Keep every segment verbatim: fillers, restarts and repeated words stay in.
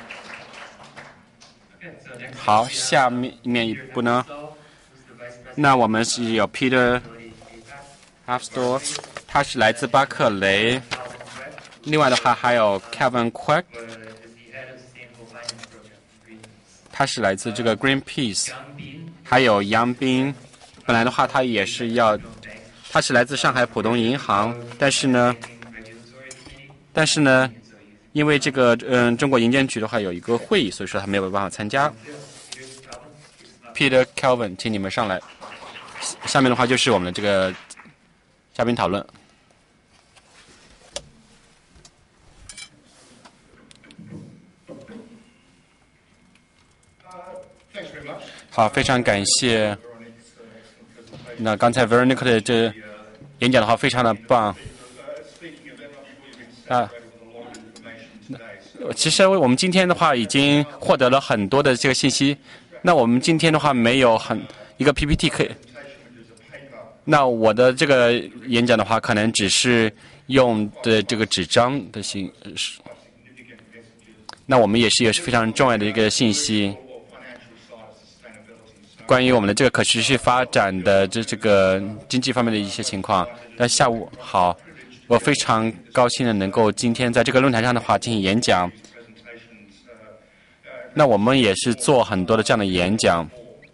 好，下面面一步呢，那我们是有 Peter Halfstore， 他是来自巴克雷。另外的话还有 Kevin Quack， 他是来自这个 Greenpeace， 还有杨斌，本来的话他也是要，他是来自上海浦东银行，但是呢，但是呢，因为这个嗯中国银监局的话有一个会议，所以说他没有办法参加。Peter Kelvin， 请你们上来。下面的话就是我们的这个嘉宾讨论。好，非常感谢。那刚才 Veronica 的这演讲的话非常的棒。啊，其实我们今天的话已经获得了很多的这个信息。那我们今天的话没有很一个 P P T 可以。那我的这个演讲的话，可能只是用的这个纸张的信。那我们也是也是非常重要的一个信息。关于我们的这个可持续发展的这这个经济方面的一些情况。那下午好，我非常高兴的能够今天在这个论坛上的话进行演讲。那我们也是做很多的这样的演讲。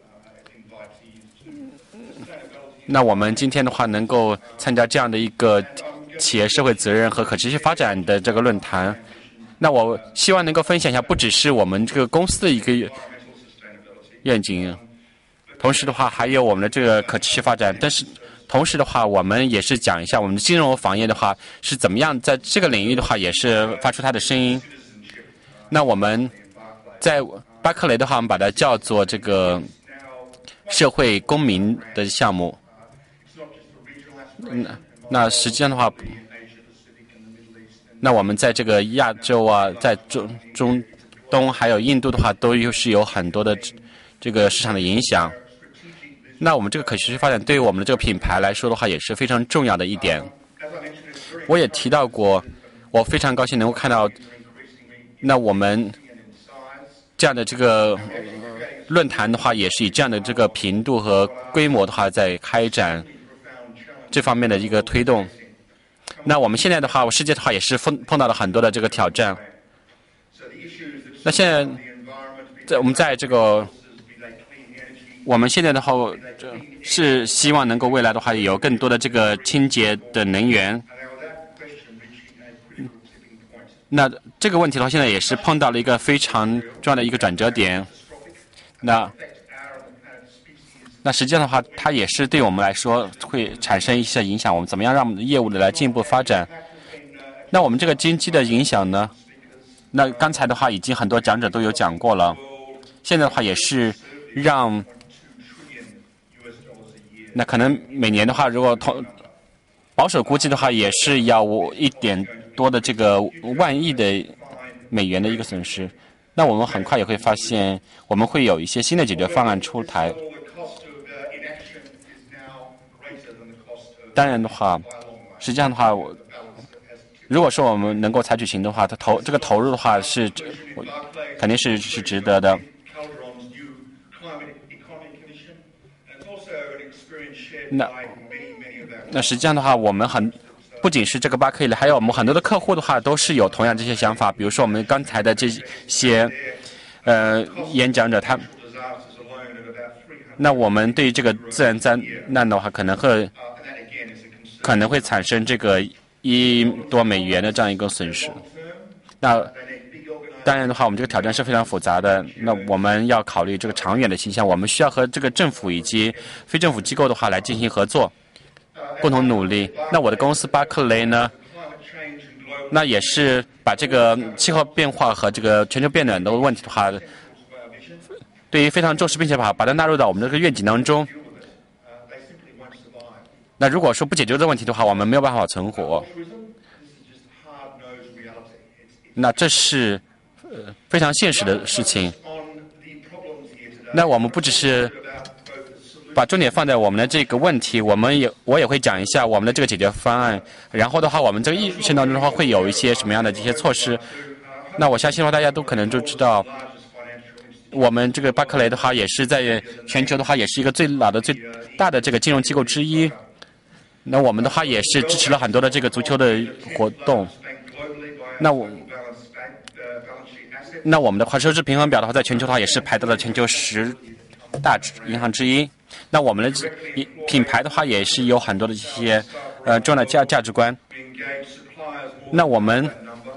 那我们今天的话能够参加这样的一个企业社会责任和可持续发展的这个论坛。那我希望能够分享一下，不只是我们这个公司的一个愿景。同时的话，还有我们的这个可持续发展，但是同时的话，我们也是讲一下我们的金融行业的话是怎么样在这个领域的话也是发出它的声音。那我们在巴克雷的话，我们把它叫做这个社会公民的项目。那那实际上的话，那我们在这个亚洲啊，在中中东还有印度的话，都又是有很多的这个市场的影响。那我们这个可持续发展对于我们的这个品牌来说的话，也是非常重要的一点。我也提到过，我非常高兴能够看到，那我们这样的这个论坛的话，也是以这样的这个频度和规模的话在开展这方面的一个推动。那我们现在的话，世界的话也是碰碰到了很多的这个挑战。那现在在我们在这个。我们现在的话是希望能够未来的话有更多的这个清洁的能源。那这个问题的话，现在也是碰到了一个非常重要的一个转折点。那那实际上的话，它也是对我们来说会产生一些影响。我们怎么样让我们的业务的来进一步发展？那我们这个经济的影响呢？那刚才的话已经很多讲者都有讲过了。现在的话也是让。那可能每年的话，如果同保守估计的话，也是要一点多的这个万亿的美元的一个损失。那我们很快也会发现，我们会有一些新的解决方案出台。当然的话，实际上的话，我如果说我们能够采取行动的话，它投这个投入的话是肯定是是值得的。那那实际上的话，我们很不仅是这个巴克利，还有我们很多的客户的话，都是有同样这些想法。比如说我们刚才的这些呃演讲者，他那我们对于这个自然灾难的话，可能会可能会产生这个一亿多美元的这样一个损失。那当然的话，我们这个挑战是非常复杂的。那我们要考虑这个长远的形象，我们需要和这个政府以及非政府机构的话来进行合作，共同努力。那我的公司巴克雷呢，那也是把这个气候变化和这个全球变暖的问题的话，对于非常重视，并且把把它纳入到我们这个愿景当中。那如果说不解决这个问题的话，我们没有办法存活。那这是呃非常现实的事情。那我们不只是把重点放在我们的这个问题，我们也我也会讲一下我们的这个解决方案。然后的话，我们这个议程当中的话会有一些什么样的这些措施。 那我相信的话，大家都可能就知道，我们这个巴克雷的话，也是在全球的话，也是一个最老的、最大的这个金融机构之一。那我们的话也是支持了很多的这个足球的活动。那我，那我们的话收支平衡表的话，在全球的话也是排到了全球十大银行之一。那我们的品牌的话，也是有很多的这些呃重要的价价值观。那我们，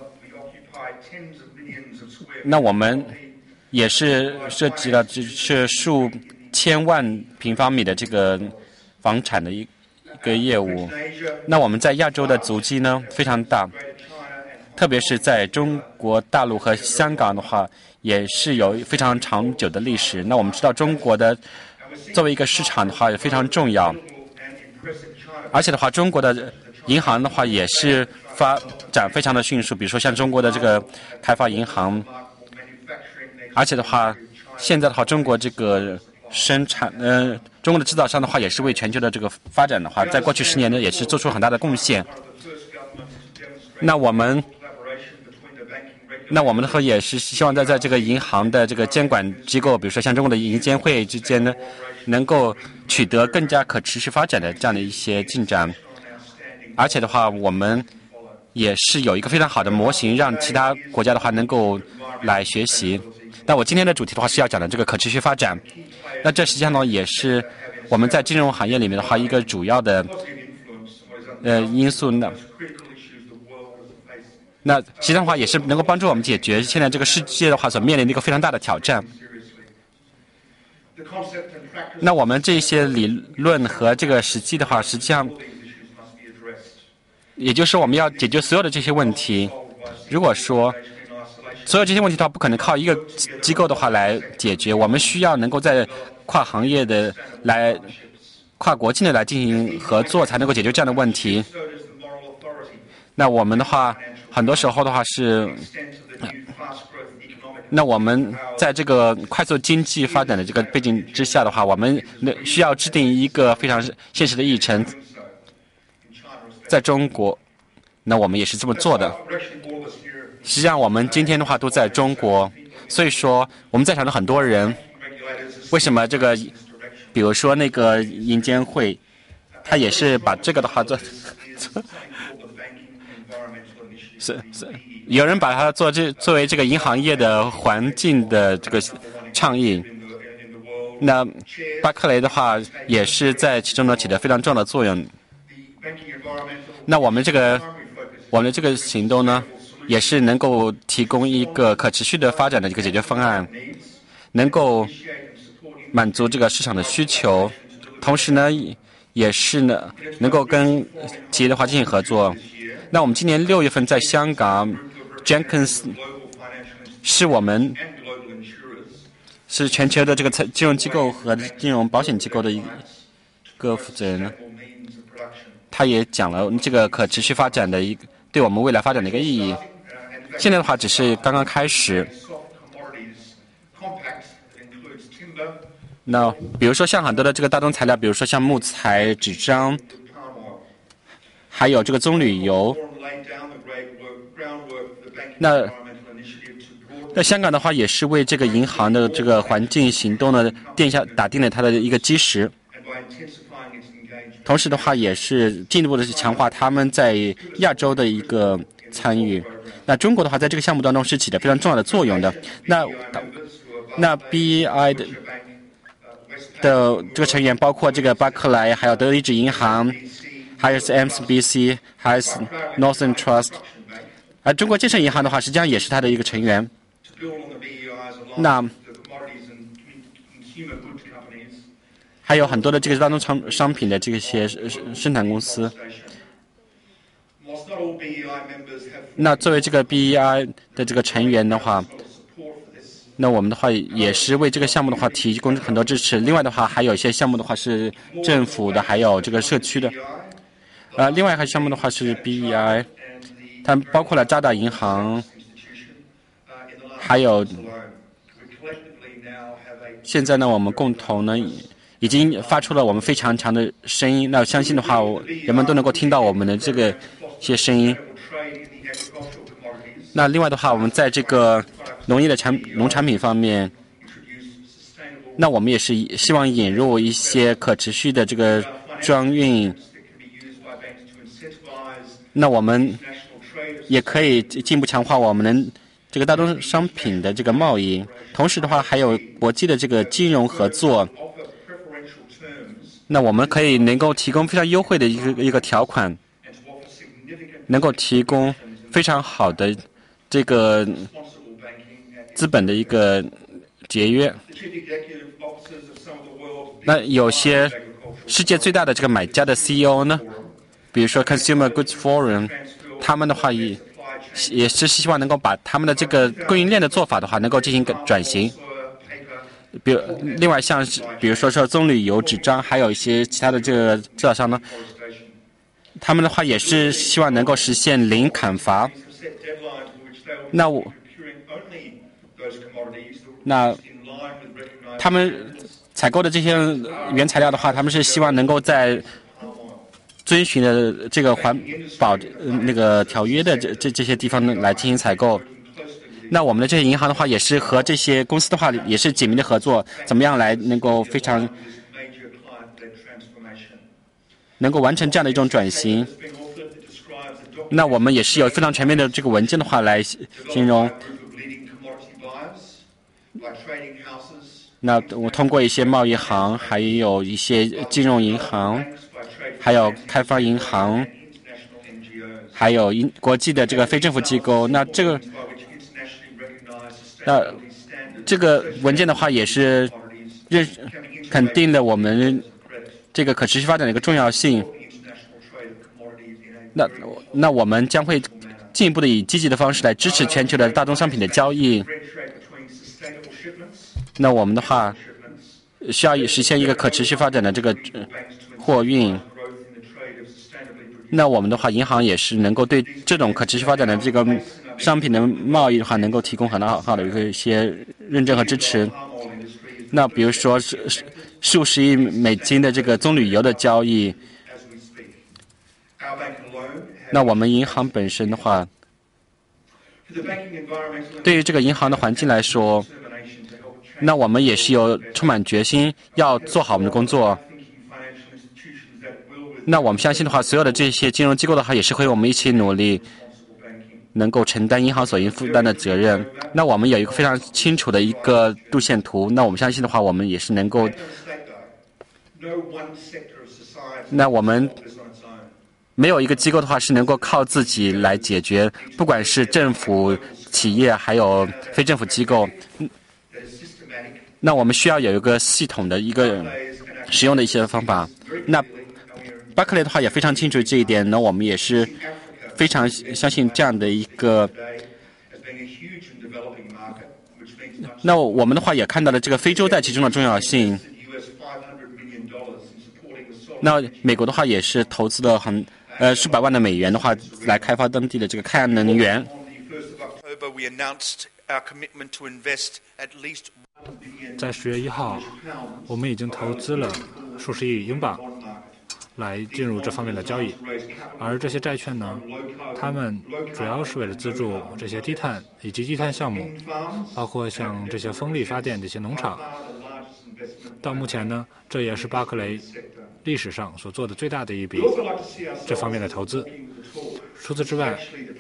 那我们也是涉及了就是数千万平方米的这个房产的一。一个业务，那我们在亚洲的足迹呢非常大，特别是在中国大陆和香港的话，也是有非常长久的历史。那我们知道中国的作为一个市场的话也非常重要，而且的话，中国的银行的话也是发展非常的迅速，比如说像中国的这个开发银行，而且的话，现在的话，中国这个生产，嗯、呃。中国的制造商的话，也是为全球的这个发展的话，在过去十年呢，也是做出很大的贡献。那我们，那我们的话也是希望在在这个银行的这个监管机构，比如说像中国的银监会之间呢，能够取得更加可持续发展的这样的一些进展。而且的话，我们也是有一个非常好的模型，让其他国家的话能够来学习。那我今天的主题的话是要讲的这个可持续发展。那这实际上呢，也是我们在金融行业里面的话一个主要的呃因素呢。那实际上的话也是能够帮助我们解决现在这个世界的话所面临的一个非常大的挑战。那我们这些理论和这个实际的话，实际上也就是我们要解决所有的这些问题。如果说所有这些问题的话，不可能靠一个机构的话来解决，我们需要能够在跨行业的来、跨国境的来进行合作，才能够解决这样的问题。那我们的话，很多时候的话是，那我们在这个快速经济发展的这个背景之下的话，我们需要制定一个非常现实的议程。在中国，那我们也是这么做的。实际上，我们今天的话都在中国，所以说我们在场的很多人，为什么这个，比如说那个银监会，他也是把这个的话做，是是，有人把它做这作为这个银行业的环境的这个倡议。那巴克雷的话也是在其中呢起着非常重要的作用。那我们这个我们这个行动呢，也是能够提供一个可持续的发展的一个解决方案，能够满足这个市场的需求，同时呢，也是呢能够跟企业的话进行合作。那我们今年六月份在香港 ，Jenkins 是我们是全球的这个金融机构和金融保险机构的一个负责人呢，他也讲了这个可持续发展的一个对我们未来发展的一个意义。现在的话只是刚刚开始。那比如说像很多的这个大宗材料，比如说像木材、纸张，还有这个棕榈油。那那香港的话也是为这个银行的这个环境行动呢奠下打定了它的一个基石。同时的话也是进一步的强化他们在亚洲的一个参与。那中国的话在这个项目当中是起着非常重要的作用的。那那 B E I 的的这个成员包括这个巴克莱，还有德意志银行，还有 M S B C， 还有 Northern Trust。而中国建设银行的话，实际上也是它的一个成员。那还有很多的这个当中商商品的这些生产公司。那作为这个 B E I 的这个成员的话，那我们的话也是为这个项目的话提供很多支持。另外的话，还有一些项目的话是政府的，还有这个社区的。呃，另外一个项目的话是 B E I， 它包括了渣打银行，还有现在呢，我们共同呢已经发出了我们非常强的声音。那我相信的话，人们都能够听到我们的这个些声音。 那另外的话，我们在这个农业的产农产品方面，那我们也是希望引入一些可持续的这个装运。那我们也可以进一步强化我们能这个大宗商品的这个贸易，同时的话还有国际的这个金融合作。那我们可以能够提供非常优惠的一个一个条款，能够提供非常好的这个资本的一个节约。那有些世界最大的这个买家的 C E O 呢，比如说 Consumer Goods Forum， 他们的话也也是希望能够把他们的这个供应链的做法的话，能够进行转型。比如，另外像是比如说说棕榈油纸张，还有一些其他的这个制造商呢，他们的话也是希望能够实现零砍伐。那我，那他们采购的这些原材料的话，他们是希望能够在遵循的这个环保那个条约的这这这些地方来进行采购。那我们的这些银行的话，也是和这些公司的话也是紧密的合作，怎么样来能够非常能够完成这样的一种转型。那我们也是有非常全面的这个文件的话来形容。那我通过一些贸易行，还有一些金融银行，还有开发银行，还有国际的这个非政府机构，那这个。那这个文件的话，也是认肯定了我们这个可持续发展的一个重要性。那那我们将会进一步的以积极的方式来支持全球的大宗商品的交易。那我们的话，需要实现一个可持续发展的这个货运。那我们的话，银行也是能够对这种可持续发展的这个商品的贸易的话，能够提供很好好的一个一些认证和支持。那比如说是数十亿美金的这个棕榈油的交易，那我们银行本身的话，对于这个银行的环境来说，那我们也是有充满决心要做好我们的工作。那我们相信的话，所有的这些金融机构的话，也是和我们一起努力，能够承担银行所应负担的责任。那我们有一个非常清楚的一个路线图。那我们相信的话，我们也是能够。那我们没有一个机构的话是能够靠自己来解决，不管是政府、企业还有非政府机构。那我们需要有一个系统的一个使用的一些方法。那巴克莱的话也非常清楚这一点，那我们也是非常相信这样的一个。那我们的话也看到了这个非洲在其中的重要性。那美国的话也是投资了很呃数百万的美元的话来开发当地的这个开能源。 在十月一号，我们已经投资了数十亿英镑来进入这方面的交易，而这些债券呢，他们主要是为了资助这些低碳以及低碳项目，包括像这些风力发电这些农场。到目前呢，这也是巴克雷历史上所做的最大的一笔这方面的投资。除此之外，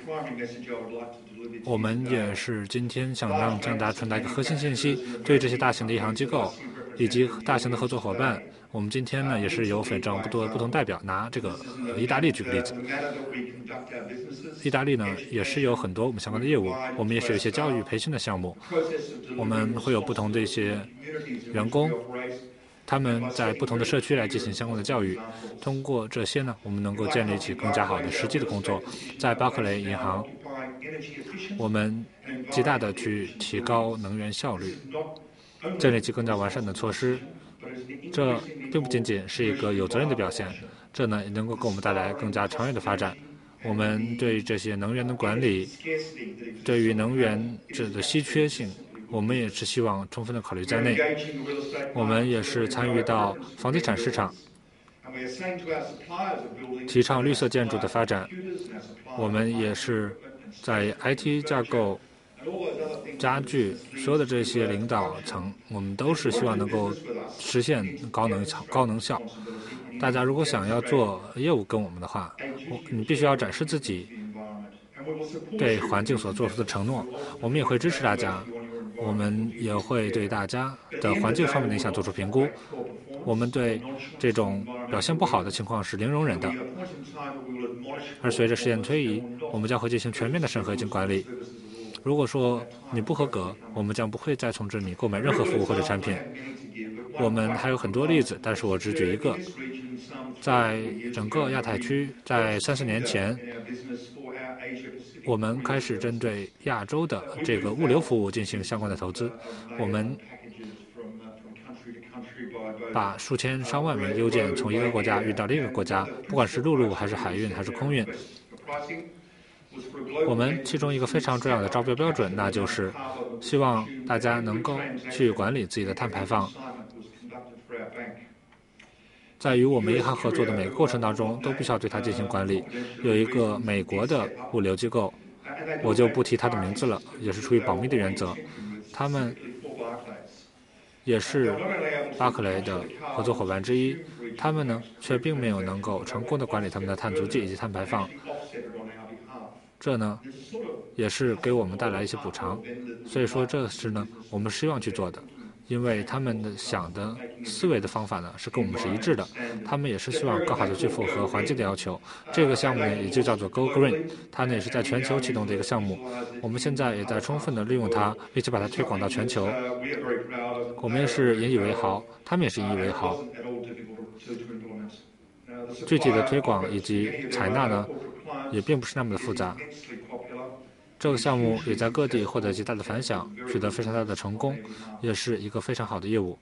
我们也是今天想让向大家传达一个核心信息，对于这些大型的银行机构以及大型的合作伙伴，我们今天呢也是有非常多不同代表。拿这个意大利举个例子，意大利呢也是有很多我们相关的业务，我们也是有一些教育培训的项目，我们会有不同的一些员工，他们在不同的社区来进行相关的教育。通过这些呢，我们能够建立起更加好的实际的工作。在巴克雷银行，我们极大的去提高能源效率，建立起更加完善的措施。这并不仅仅是一个有责任的表现，这呢也能够给我们带来更加长远的发展。我们对这些能源的管理，对于能源这的稀缺性，我们也是希望充分的考虑在内。我们也是参与到房地产市场，提倡绿色建筑的发展。我们也是在 I T 架构、家具所有的这些领导层，我们都是希望能够实现高能高能效。大家如果想要做业务跟我们的话，你必须要展示自己对环境所做出的承诺。我们也会支持大家，我们也会对大家的环境方面的影响做出评估。我们对这种表现不好的情况是零容忍的。而随着时间推移，我们将会进行全面的审核及管理。如果说你不合格，我们将不会再从这里购买任何服务或者产品。我们还有很多例子，但是我只举一个。在整个亚太区，在三四年前，我们开始针对亚洲的这个物流服务进行相关的投资。我们把数千上万名邮件从一个国家运到另一个国家，不管是陆路还是海运还是空运。我们其中一个非常重要的招标标准，那就是希望大家能够去管理自己的碳排放。在与我们银行合作的每个过程当中，都必须要对它进行管理。有一个美国的物流机构，我就不提它的名字了，也是出于保密的原则。他们也是巴克雷的合作伙伴之一，他们呢却并没有能够成功的管理他们的碳足迹以及碳排放。这呢也是给我们带来一些补偿，所以说这是呢我们希望去做的。因为他们的想的思维的方法呢是跟我们是一致的，他们也是希望更好的去符合环境的要求。这个项目呢也就叫做 Go Green， 它呢也是在全球启动的一个项目。我们现在也在充分的利用它，并且把它推广到全球。我们也是引以为豪，他们也是引以为豪。具体的推广以及采纳呢也并不是那么的复杂。这个项目也在各地获得极大的反响，取得非常大的成功，也是一个非常好的业务。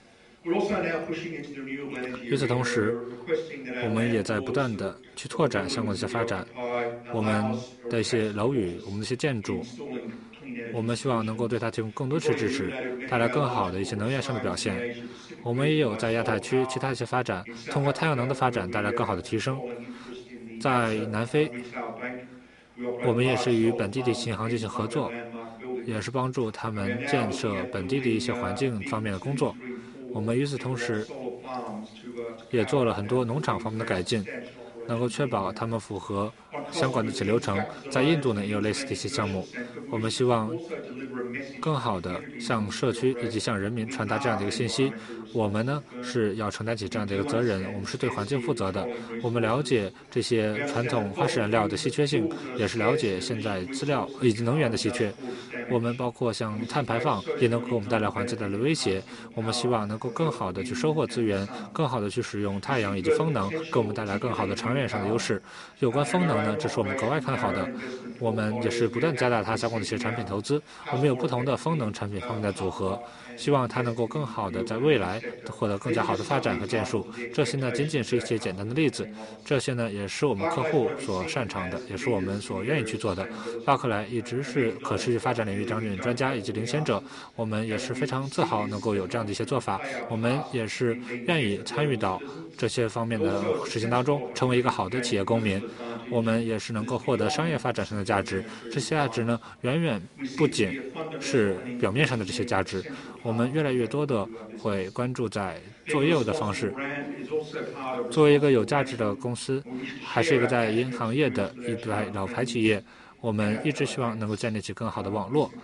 与此同时，我们也在不断的去拓展相关的一些发展。我们的一些楼宇，我们的一些建筑，我们希望能够对它提供更多的支持，带来更好的一些能源上的表现。我们也有在亚太区其他一些发展，通过太阳能的发展带来更好的提升。在南非，我们也是与本地的银行进行合作，也是帮助他们建设本地的一些环境方面的工作。我们与此同时，也做了很多农场方面的改进，能够确保他们符合相关的一些流程。在印度呢，也有类似的一些项目。我们希望更好的向社区以及向人民传达这样的一个信息。我们呢是要承担起这样的一个责任，我们是对环境负责的。我们了解这些传统化石燃料的稀缺性，也是了解现在资料以及能源的稀缺。我们包括像碳排放也能给我们带来环境带来威胁。我们希望能够更好的去收获资源，更好的去使用太阳以及风能，给我们带来更好的长远上的优势。有关风能呢，这是我们格外看好的。我们也是不断加大它相关的一些产品投资。我们有不同的风能产品方面的组合，希望它能够更好的在未来获得更加好的发展和建树。这些呢仅仅是一些简单的例子，这些呢也是我们客户所擅长的，也是我们所愿意去做的。巴克莱一直是可持续发展领域领专家以及领先者，我们也是非常自豪能够有这样的一些做法。我们也是愿意参与到这些方面的事情当中，成为一个好的企业公民。我们也是能够获得商业发展上的价值，这些价值呢远远不仅是表面上的这些价值，我们越来越多的会关注在做业务的方式。作为一个有价值的公司，还是一个在银行业的一代老牌企业，我们一直希望能够建立起更好的网络。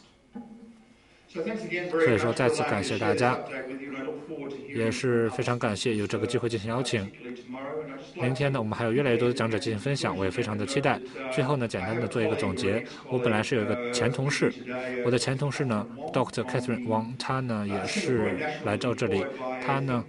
所以说再次感谢大家，也是非常感谢有这个机会进行邀请。明天呢，我们还有越来越多的讲者进行分享，我也非常的期待。最后呢，简单的做一个总结。我本来是有一个前同事，我的前同事呢 ，Doctor Catherine Wang， 他呢也是来到这里，他呢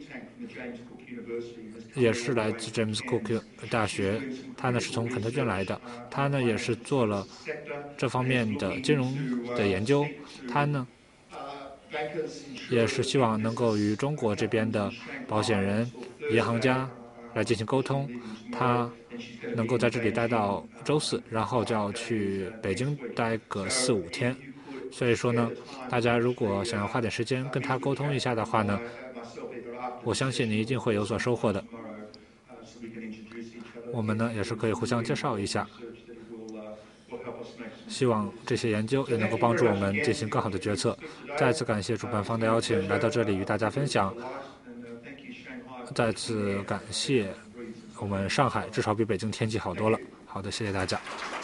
也是来自 James Cook 大学，他呢是从肯特郡来的，他呢也是做了这方面的金融的研究，他呢也是希望能够与中国这边的保险人、银行家来进行沟通。他能够在这里待到周四，然后就要去北京待个四五天。所以说呢，大家如果想要花点时间跟他沟通一下的话呢，我相信你一定会有所收获的。我们呢也是可以互相介绍一下。 希望这些研究也能够帮助我们进行更好的决策。再次感谢主办方的邀请，来到这里与大家分享。再次感谢我们上海，至少比北京天气好多了。好的，谢谢大家。